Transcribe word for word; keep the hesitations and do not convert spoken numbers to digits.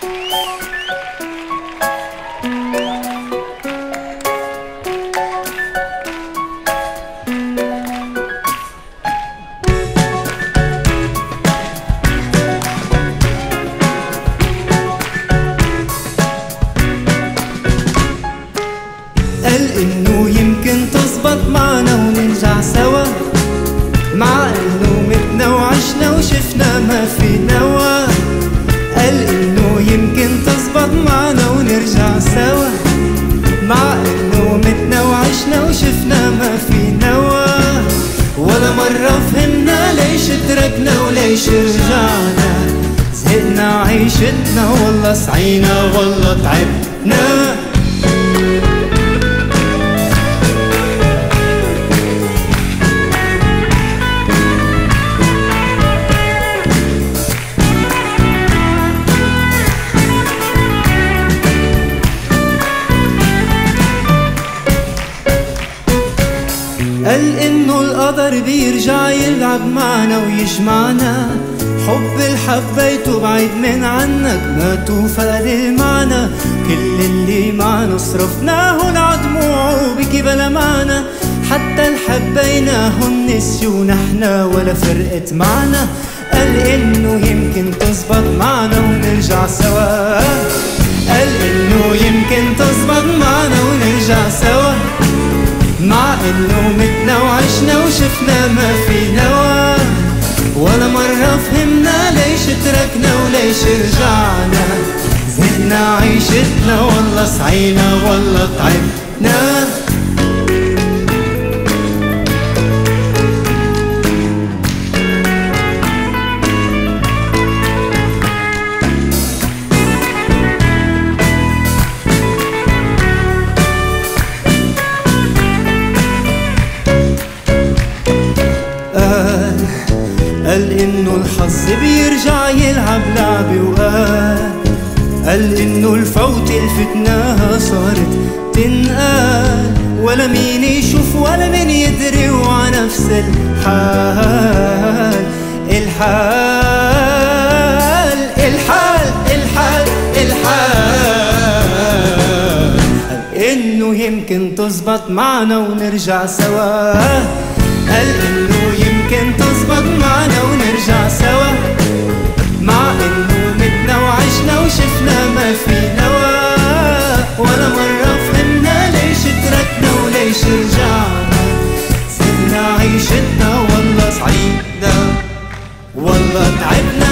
قال إنه يمكن تزبط معنا ونرجع سوا، مع إنه متنا وعشنا وشفنا ما في نوا. قال إنه يمكن تزبط معنا ونرجع سوا، مع إنه متنا وعشنا وشفنا ما في نوا. ولا مرة فهمنا ليش تركنا وليش رجعنا، زهقنا عيشتنا والله سعينا والله تعبنا. قال إنه القدر بيرجع يلعب معنا ويجمعنا، حب الحبيته بعيد من عنك ما توفى المعنى. كل اللي معنا صرفناهن عدموع وبكي بلا معنى، حتى الحبيناهن نسيوا نحنا ولا فرقت معنا. قال إنه يمكن تزبط معنا ونرجع سوا، قال إنه يمكن تزبط معنا ونرجع سوا، مع إنه متنا وعشنا وشفنا ما في نوا. ولا مرة فهمنا ليش تركنا وليش رجعنا، زهقنا عيشتنا والله سعينا والله تعبنا. قال إنه الحظ بيرجع يلعب لعبة، وقال قال إنه الفوت الفتناها صارت تنقال، ولا مين يشوف ولا مين يدري وعا نفس الحال. الحال الحال الحال الحال قال إنه يمكن تزبط معنا ونرجع سوا، قال إنه يمكن تزبط معنا ونرجع سوا، مع إنه متنا وعشنا وشفنا ما في نوا. ولا مرة فهمنا ليش تركنا وليش رجعنا، زهقنا عيشتنا والله سعيدنا والله تعبنا.